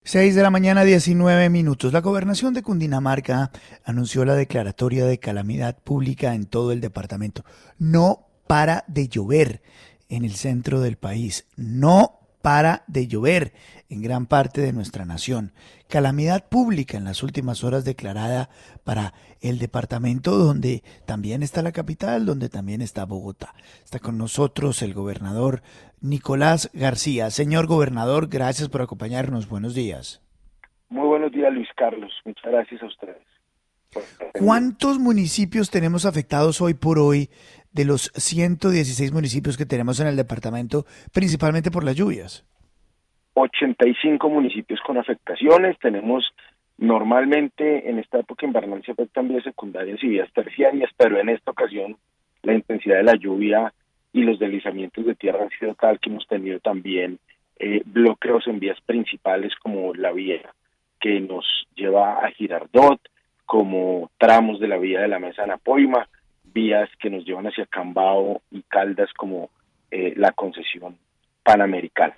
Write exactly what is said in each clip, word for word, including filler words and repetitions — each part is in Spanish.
Seis de la mañana, diecinueve minutos. La gobernación de Cundinamarca anunció la declaratoria de calamidad pública en todo el departamento. No para de llover en el centro del país. No para de llover en gran parte de nuestra nación. Calamidad pública en las últimas horas declarada para el departamento donde también está la capital, donde también está Bogotá. Está con nosotros el gobernador Nicolás García. Señor gobernador, gracias por acompañarnos. Buenos días. Muy buenos días, Luis Carlos. Muchas gracias a ustedes por estar pendientes. ¿Cuántos municipios tenemos afectados hoy por hoy de los ciento dieciséis municipios que tenemos en el departamento, principalmente por las lluvias? ochenta y cinco municipios con afectaciones. Tenemos normalmente en esta época invernal se afectan vías secundarias y vías terciarias, pero en esta ocasión la intensidad de la lluvia y los deslizamientos de tierra han sido tal que hemos tenido también eh, bloqueos en vías principales como la vía que nos lleva a Girardot, como tramos de la vía de la Mesa de Napoima, vías que nos llevan hacia Cambao y Caldas como eh, la concesión panamericana.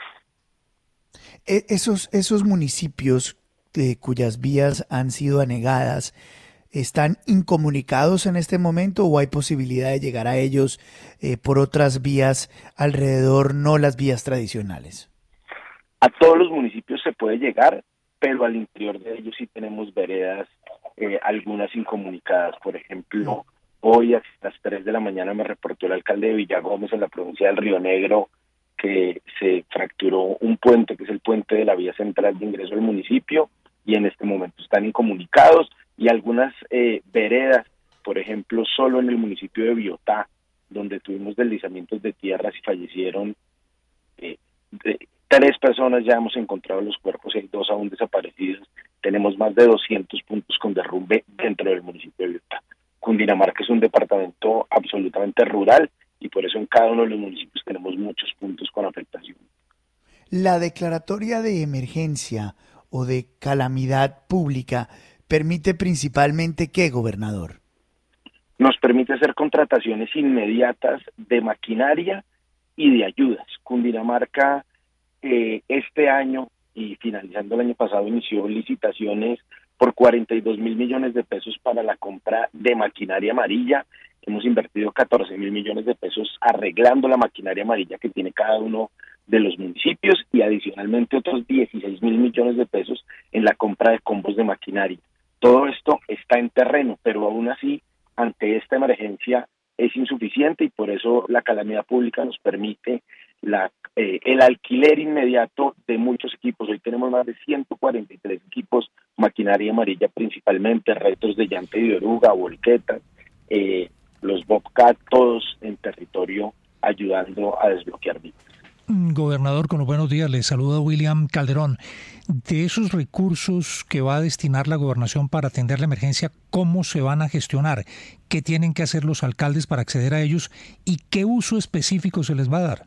E- Esos, esos municipios eh, cuyas vías han sido anegadas, ¿están incomunicados en este momento o hay posibilidad de llegar a ellos eh, por otras vías alrededor, no las vías tradicionales? A todos los municipios se puede llegar, pero al interior de ellos sí tenemos veredas, eh, algunas incomunicadas. Por ejemplo, hoy a las tres de la mañana me reportó el alcalde de Villagómez en la provincia del Río Negro que se fracturó un puente, que es el puente de la vía central de ingreso al municipio, y en este momento están incomunicados, y algunas eh, veredas, por ejemplo, solo en el municipio de Biotá, donde tuvimos deslizamientos de tierras y fallecieron eh, de, tres personas, ya hemos encontrado los cuerpos y hay dos aún desaparecidos. Tenemos más de doscientos puntos con derrumbe dentro del municipio de Biotá. Cundinamarca es un departamento absolutamente rural y por eso en cada uno de los municipios tenemos muchos puntos con afectación. La declaratoria de emergencia o de calamidad pública permite principalmente ¿qué, gobernador? Nos permite hacer contrataciones inmediatas de maquinaria y de ayudas. Cundinamarca eh, este año y finalizando el año pasado inició licitaciones por cuarenta y dos mil millones de pesos para la compra de maquinaria amarilla. Hemos invertido catorce mil millones de pesos arreglando la maquinaria amarilla que tiene cada uno de los municipios y adicionalmente otros dieciséis mil millones de pesos en la compra de combos de maquinaria. Todo esto está en terreno, pero aún así, ante esta emergencia es insuficiente y por eso la calamidad pública nos permite la, eh, el alquiler inmediato de muchos equipos. Hoy tenemos más de ciento cuarenta y tres equipos, maquinaria amarilla principalmente, retos de llanta y de oruga, volquetas, eh, los Bobcat, todos en territorio ayudando a desbloquear vías. Gobernador, con los buenos días, le saluda William Calderón. De esos recursos que va a destinar la gobernación para atender la emergencia, ¿cómo se van a gestionar? ¿Qué tienen que hacer los alcaldes para acceder a ellos? ¿Y qué uso específico se les va a dar?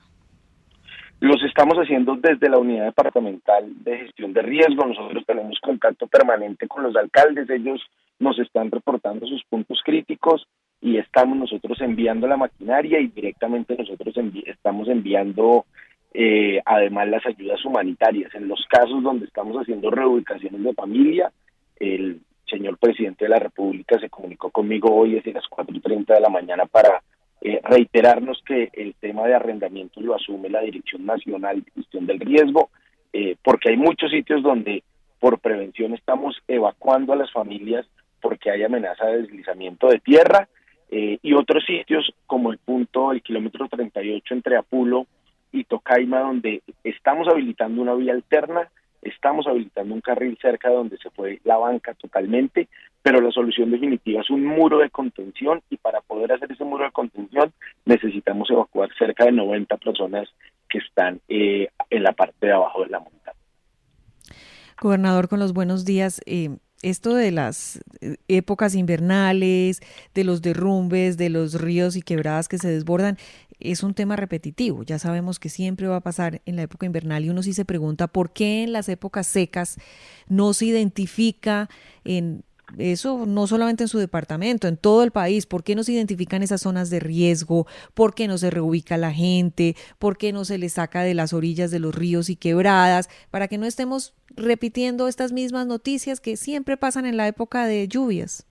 Los estamos haciendo desde la unidad departamental de gestión de riesgo. Nosotros tenemos contacto permanente con los alcaldes. Ellos nos están reportando sus puntos críticos y estamos nosotros enviando la maquinaria y directamente nosotros envi- estamos enviando eh, además las ayudas humanitarias. En los casos donde estamos haciendo reubicaciones de familia, el señor presidente de la República se comunicó conmigo hoy desde las cuatro y treinta de la mañana para eh, reiterarnos que el tema de arrendamiento lo asume la Dirección Nacional de Gestión del Riesgo, eh, porque hay muchos sitios donde por prevención estamos evacuando a las familias porque hay amenaza de deslizamiento de tierra, eh, y otros sitios como el punto, el kilómetro treinta y ocho entre Apulo y Tocaima, donde estamos habilitando una vía alterna, estamos habilitando un carril cerca de donde se fue la banca totalmente, pero la solución definitiva es un muro de contención y para poder hacer ese muro de contención necesitamos evacuar cerca de noventa personas que están eh, en la parte de abajo de la montaña. Gobernador, con los buenos días. Eh, esto de las épocas invernales, de los derrumbes, de los ríos y quebradas que se desbordan, es un tema repetitivo. Ya sabemos que siempre va a pasar en la época invernal y uno sí se pregunta por qué en las épocas secas no se identifica en eso no solamente en su departamento, en todo el país. ¿Por qué no se identifican esas zonas de riesgo? ¿Por qué no se reubica la gente? ¿Por qué no se les saca de las orillas de los ríos y quebradas? Para que no estemos repitiendo estas mismas noticias que siempre pasan en la época de lluvias.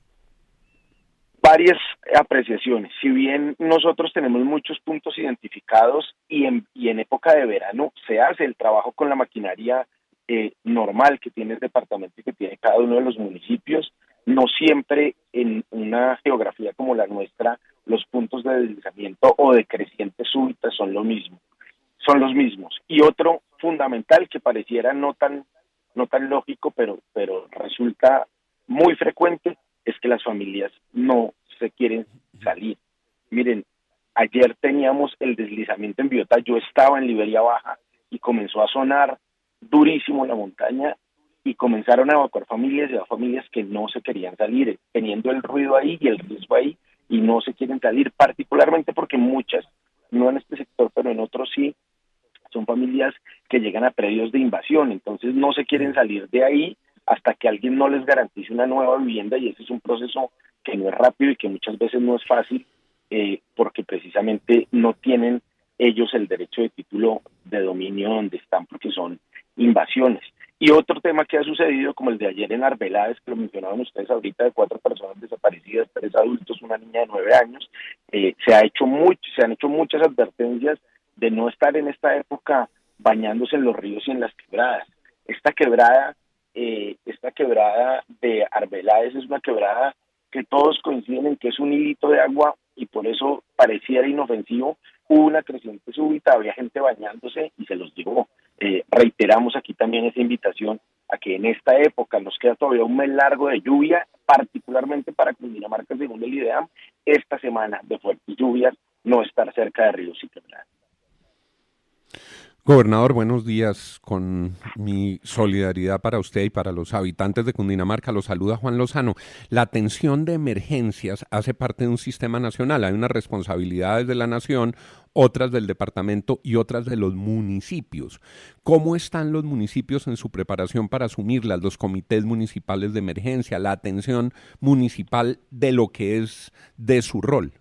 Varias apreciaciones. Si bien nosotros tenemos muchos puntos identificados y en, y en época de verano se hace el trabajo con la maquinaria eh, normal que tiene el departamento y que tiene cada uno de los municipios, no siempre en una geografía como la nuestra los puntos de deslizamiento o de creciente súbita son lo mismo, son los mismos. Y otro fundamental que pareciera no tan no tan lógico, pero pero resulta muy frecuente, es que las familias no se quieren salir. Miren, ayer teníamos el deslizamiento en Biota, yo estaba en Liberia Baja y comenzó a sonar durísimo en la montaña y comenzaron a evacuar familias y a familias que no se querían salir, teniendo el ruido ahí y el riesgo ahí y no se quieren salir, particularmente porque muchas, no en este sector, pero en otros sí, son familias que llegan a predios de invasión, entonces no se quieren salir de ahí hasta que alguien no les garantice una nueva vivienda, y ese es un proceso que no es rápido y que muchas veces no es fácil, eh, porque precisamente no tienen ellos el derecho de título de dominio donde están, porque son invasiones. Y otro tema que ha sucedido, como el de ayer en Arbeláez, que lo mencionaban ustedes ahorita, de cuatro personas desaparecidas, tres adultos, una niña de nueve años, eh, se ha hecho mucho, se han hecho muchas advertencias de no estar en esta época bañándose en los ríos y en las quebradas. Esta quebrada Eh, esta quebrada de Arbeláez es una quebrada que todos coinciden en que es un hilito de agua y por eso pareciera inofensivo. Hubo una creciente súbita, había gente bañándose y se los digo. Eh, reiteramos aquí también esa invitación a que en esta época nos queda todavía un mes largo de lluvia, particularmente para Cundinamarca, según el IDEAM, esta semana de fuertes lluvias, no estar cerca de ríos y quebradas. Gobernador, buenos días. Con mi solidaridad para usted y para los habitantes de Cundinamarca, los saluda Juan Lozano. La atención de emergencias hace parte de un sistema nacional. Hay unas responsabilidades de la nación, otras del departamento y otras de los municipios. ¿Cómo están los municipios en su preparación para asumirlas? Los comités municipales de emergencia, la atención municipal de lo que es de su rol.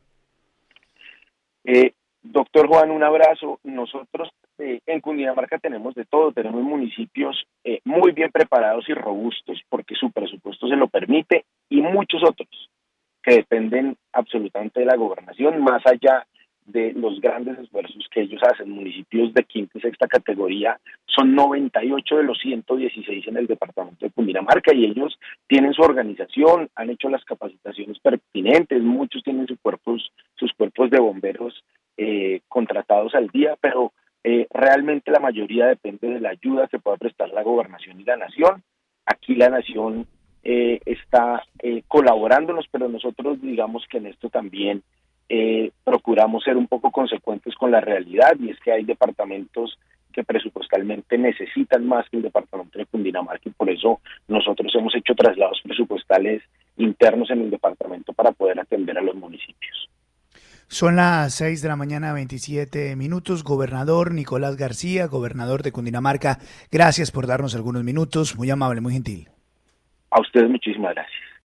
Eh, doctor Juan, un abrazo. Nosotros Eh, en Cundinamarca tenemos de todo, tenemos municipios eh, muy bien preparados y robustos porque su presupuesto se lo permite, y muchos otros que dependen absolutamente de la gobernación, más allá de los grandes esfuerzos que ellos hacen. Municipios de quinta y sexta categoría son noventa y ocho de los ciento dieciséis en el departamento de Cundinamarca, y ellos tienen su organización, han hecho las capacitaciones pertinentes, muchos tienen sus cuerpos, sus cuerpos de bomberos eh, contratados al día, pero Eh, realmente la mayoría depende de la ayuda que pueda prestar la gobernación y la nación. Aquí la nación eh, está eh, colaborándonos, pero nosotros digamos que en esto también eh, procuramos ser un poco consecuentes con la realidad, y es que hay departamentos que presupuestalmente necesitan más que el departamento de Cundinamarca, y por eso nosotros hemos hecho traslados presupuestales internos en el departamento para poder atender a los municipios. Son las seis de la mañana, veintisiete minutos. Gobernador Nicolás García, gobernador de Cundinamarca, gracias por darnos algunos minutos. Muy amable, muy gentil. A ustedes muchísimas gracias.